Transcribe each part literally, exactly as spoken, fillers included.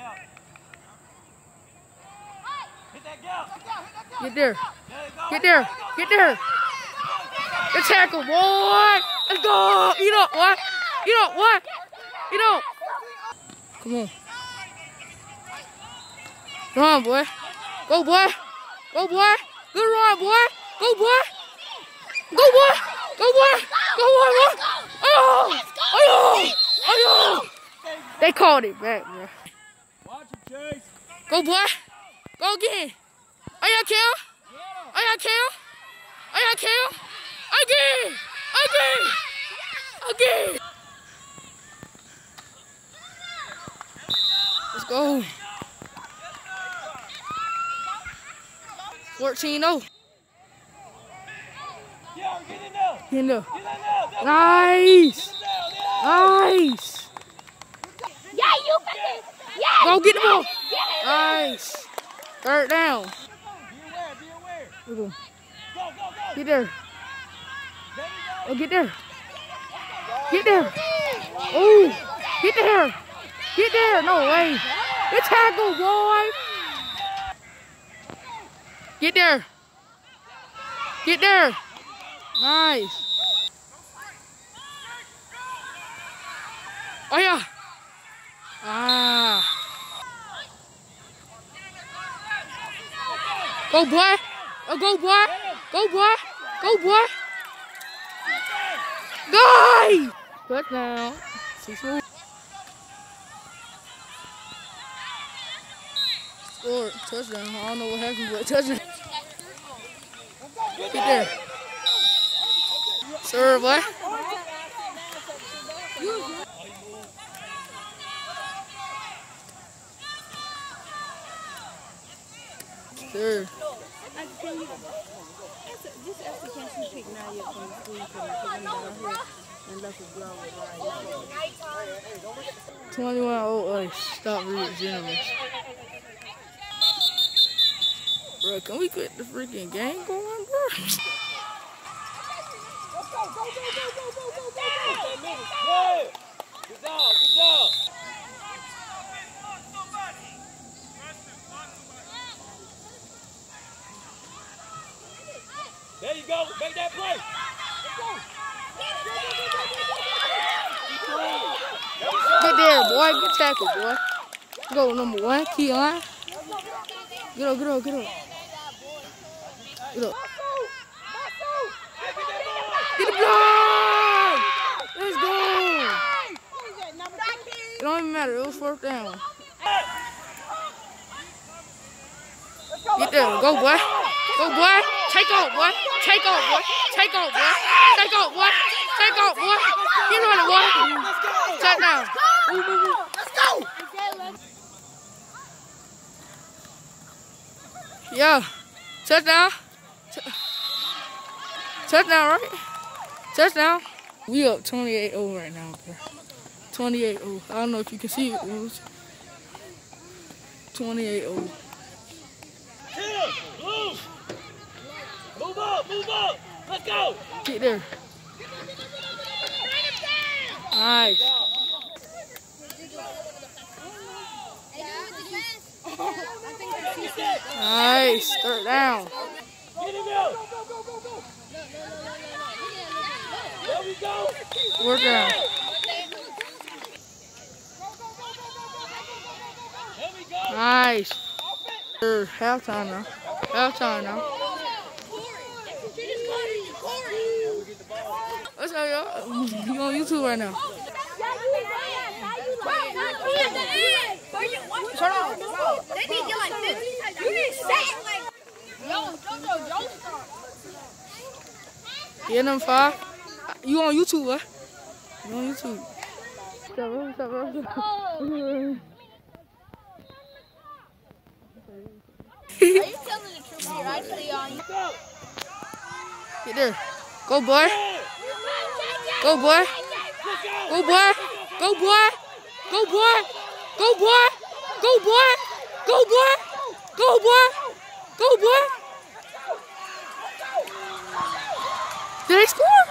Get there. Get there. Get there. The tackle, boy. Let's go. Eat up, what? Eat up, what? Eat up. Come on. Run, boy. Go, boy. Go, boy. Good run, boy. Go, boy. Go, boy. Go, boy. Go, boy, boy. Oh. Oh, oh. They called it back, bro. Watch him, Chase. Go, boy. Go again. Oh, yeah, kill. Oh, yeah, kill. Oh, yeah, kill. Again. Again. Again. Let's go. fourteen oh. Yeah, get in there. Get in there. Get in there. Nice. Nice. Yeah, you better. Yeah. Go get the ball. Nice. Third down. Be aware, be aware. Go, Go, go, go. get there. There you go. Oh, get there. Get there. Oh, get there. Get there. No way. Good tackle, boy. Get there. Get there. Nice. Oh, yeah. Ah. Go, boy. Oh, go, boy. Go, boy. Go, boy. Nice. Touchdown. Six more. Scored. Touchdown. I don't know what happened, but touchdown. Get there. Serve, boy. Sure. This application pick now yet from the school because I'm down here and left a blow right. twenty-one oh eight. Stop reading generous. Bro, can we get the freaking game going, bro? Let's go, go, go, go, go, go, go, go. Good. Good job, good job. There you go. Make that play. Get there, boy. Good tackle, boy. Go, number one. Key line. Get up, get up, get up. Get up. Get the block! Let's go! It don't even matter. It was fourth down. Get there. Go, boy. Go, boy. Take off, boy. Take off, boy. Take off, boy. Take off, boy. Take off, boy. Get on it, boy. Touchdown. Let's go. Yeah. Touchdown. Touchdown, right? Touchdown. We up twenty-eight oh right now, bro. twenty-eight oh. I don't know if you can see it. It twenty-eight oh. Move. Move up, move up. Let's go. Get there. Nice. Nice. Third down. Get him out. There we go. Fourth down. There we go. Nice. Er, halftime now. Halftime now. What's up, y'all? You on YouTube right now? Turn on. They need you like fifty times. You didn't say it like. Yo, Jojo, Jojo. Yeah, number five. You on YouTube, huh? You on YouTube. What's up, bro? What's up, bro? What's up? Are you telling the truth? You're actually on. Get there. Go, boy. Go, boy. Go, boy. Go, boy. Go, boy. Go, boy. Go, boy. Go, boy. Go, boy. Go, boy. Did they score?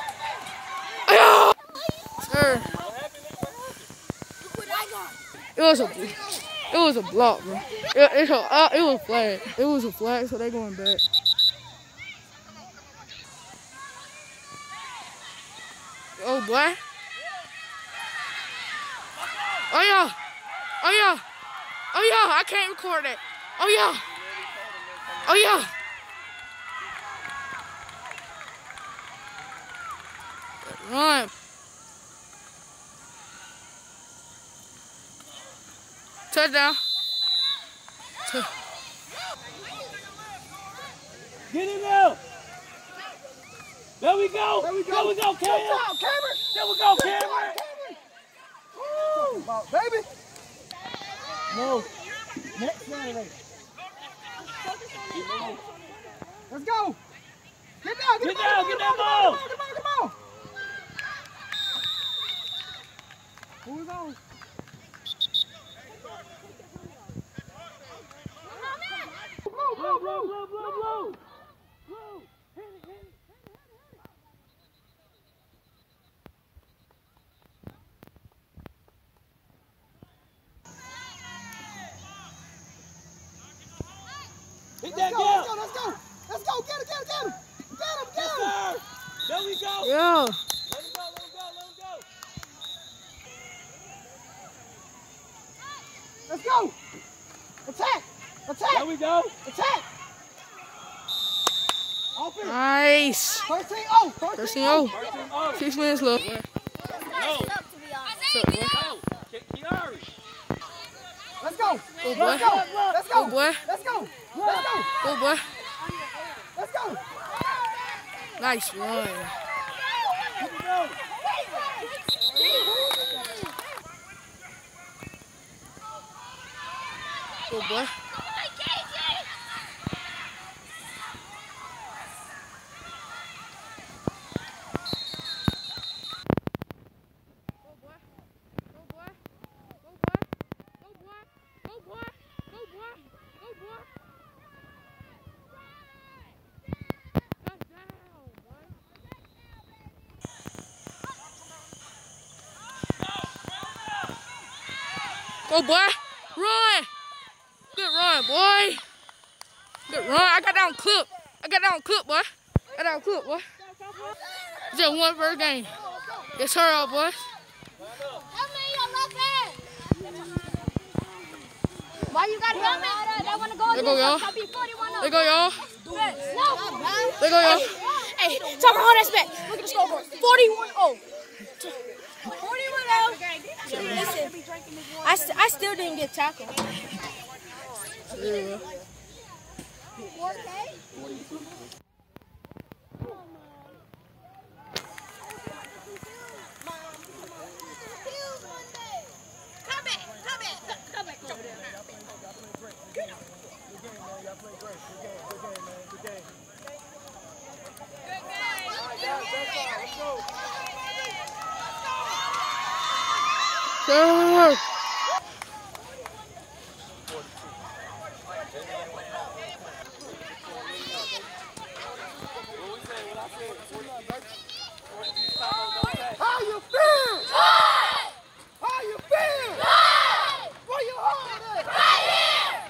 Yeah. Sir. It was a It was a block, bro. It, it's a, uh, it was a flag. It was a flag, so they going back. Oh, boy. Oh, yeah. Oh, yeah. Oh, yeah. I can't record that. Oh, yeah. Oh, yeah. Run. Touchdown. Get in there. There we go. There we go. There we go, Cameron. Cameron. There we go, Cameron. Woo. About, baby. No. Next Saturday. Let's go. Get down. Get, get down. Get that ball. Come on. Come on. Who's on? Blow, blow, blow, blow, blow, blow. Blow. Hit it, hit it. Hit that gap. Let's go, let's go. Let's go. Get him, get him, get him. Get him, get him. Yes, sir. There we go. Yeah. Let him go, let him go, let him go. Let's go. Attack. Attack. There we go. Attack. Offense. Nice. First team oh. First team oh. First team oh. Six minutes left. No. What's up, boy? No. Kiari. Let's go. Go, boy. Let's go. Let's go. Go, boy. Let's go. Let's go. Go, boy. Let's go. Nice run. Go. Go, boy. Go, boy. Run. Good run, boy. Good run. I got that on clip. I got that on clip, boy. I got that on clip, boy. Just one first game. Yes, sir, boys. Why you got helmet? They want to go There go, y'all. There go, y'all. No. There go, y'all. Hey, tell me how that's back. Look at the scoreboard. forty-one oh. forty-one oh. Listen, I, st I still didn't get tackled. Yeah. Come back, come back, come back. Sir. How you feel? How you feel? Where you hard at? Right here.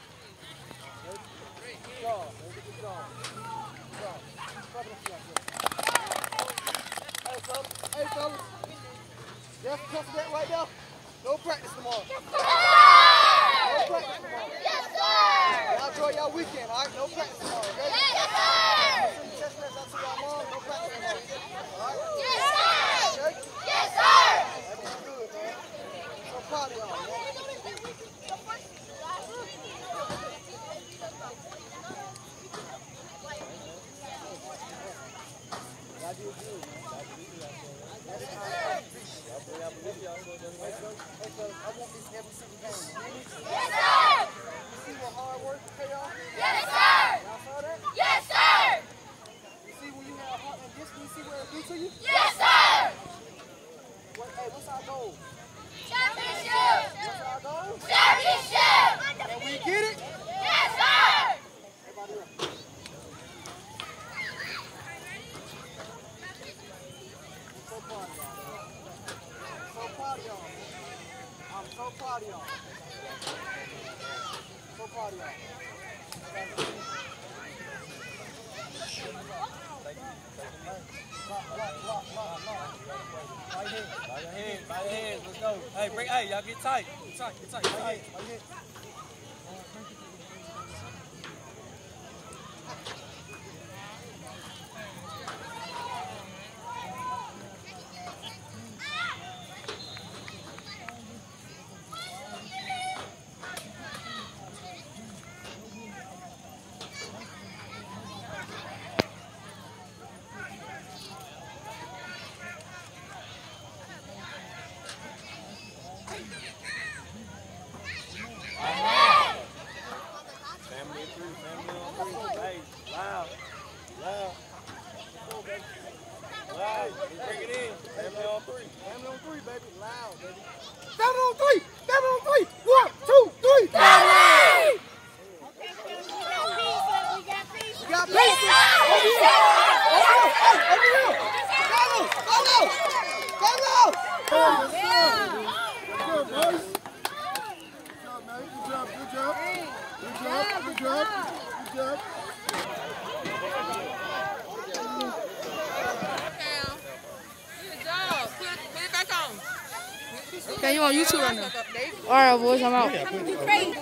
Hey, fellas. Hey, fellas. Just touch that right there. No practice tomorrow. Yes, sir. No practice tomorrow. Yes, sir. Y'all enjoy y'all weekend, all right? No practice tomorrow, okay? Yes, sir. Send the test message out to y'all mom. No practice tomorrow. All right? Yes, sir. Okay? Yes, sir. That's good, man. So proud of y'all, man. Yes, sir! You see what hard work pay off? Yes, sir! Y'all saw that? Yes, sir! You see when you have heart and discipline, you see what it do to you? Yes, sir! What, hey, what's our goal? Championship! What's our goal? Championship! And we get it? Yes, sir! Everybody up. So proud of y'all. So proud of y'all. I'm so proud of y'all. So proud of y'all. By your head, by your head, let's go. Hey, bring, hey, y'all get tight. Get tight, get tight, get tight. By your head. Seven on three! Seven on three! One, two, three! Family! We got peace! Over here! Hey, over here! Carlos! Carlos! Carlos! Good job, boys. Good job, man. Good job, good job. Good job, good job. Good job. Okay, you on YouTube right now? All right, boys, I'm out.